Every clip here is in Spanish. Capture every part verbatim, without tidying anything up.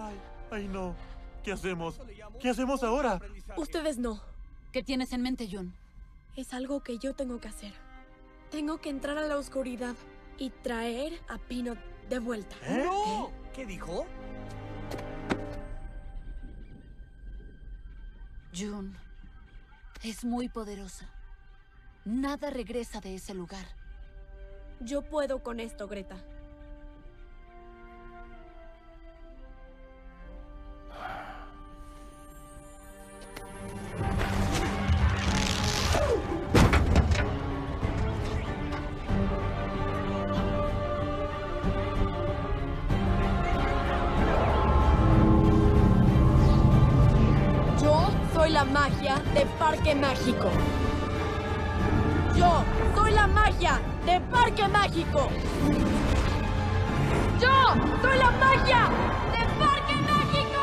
Ay, ay, no. ¿Qué hacemos? ¿Qué hacemos ahora? Ustedes no. ¿Qué tienes en mente, June? Es algo que yo tengo que hacer. Tengo que entrar a la oscuridad y traer a Peanut de vuelta. ¿Eh? ¡No! ¿Qué dijo? June es muy poderosa. Nada regresa de ese lugar. Yo puedo con esto, Greta. Yo soy la magia de Parque Mágico. Yo soy la magia de Parque Mágico. Yo soy la magia de Parque Mágico.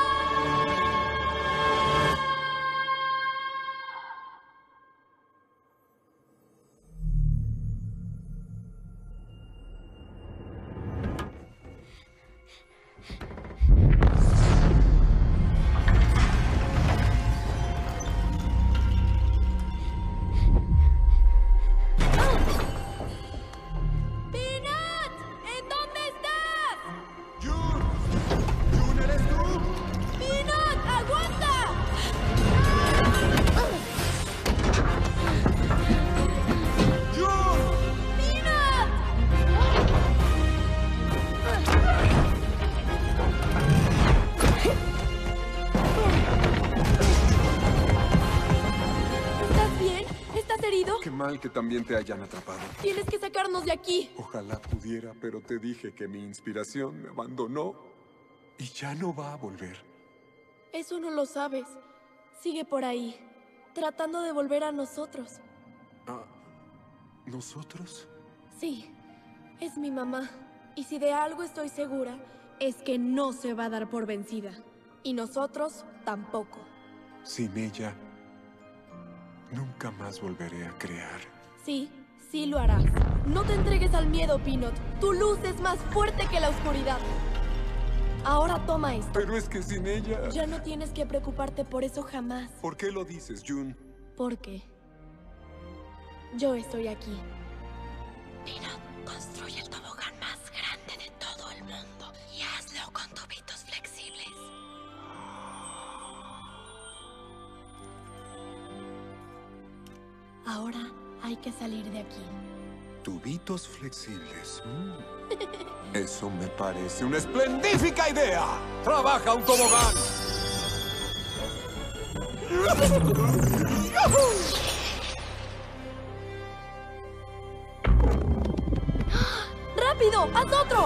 Qué mal que también te hayan atrapado. Tienes que sacarnos de aquí. Ojalá pudiera, pero te dije que mi inspiración me abandonó y ya no va a volver. Eso no lo sabes. Sigue por ahí, tratando de volver a nosotros. ¿A nosotros? Sí, es mi mamá. Y si de algo estoy segura, es que no se va a dar por vencida. Y nosotros tampoco. Sin ella, nunca más volveré a crear. Sí, sí lo harás. No te entregues al miedo, Peanut. Tu luz es más fuerte que la oscuridad. Ahora toma esto. Pero es que sin ella... Ya no tienes que preocuparte por eso jamás. ¿Por qué lo dices, June? Porque yo estoy aquí. Peanut, construye el tobogán más grande de todo el mundo y hazlo con tubitos flexibles. Ahora hay que salir de aquí. Tubitos flexibles. Mm. Eso me parece una esplendífica idea. ¡Trabaja un tobogán! ¡Rápido! ¡Haz otro!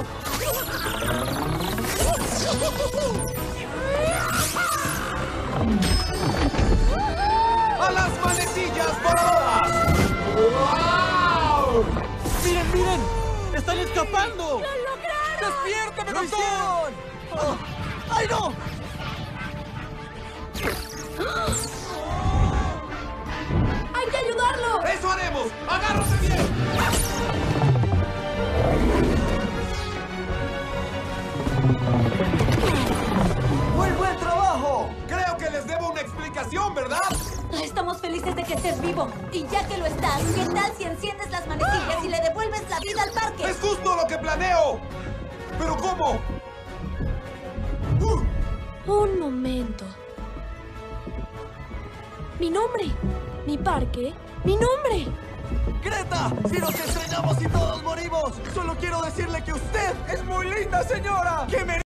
¡A las manecillas voladoras! ¡Wow! ¡Miren, miren! ¡Están escapando! ¡Lo lograron! ¡Despiértame, ¡Lo doctor! Oh. ¡Ay, no! ¡Hay que ayudarlo! ¡Eso haremos! ¡Agárrate bien! ¡Muy buen trabajo! Creo que les debo una explicación, ¿verdad? Estamos felices de que estés vivo. Y ya que lo estás, ¿qué tal si enciendes las manecillas y le devuelves la vida al parque? ¡Es justo lo que planeo! ¿Pero cómo? Uh. Un momento. Mi nombre. Mi parque. Mi nombre. ¡Greta! ¡Si nos estrellamos y todos morimos! ¡Solo quiero decirle que usted es muy linda, señora! ¡Que me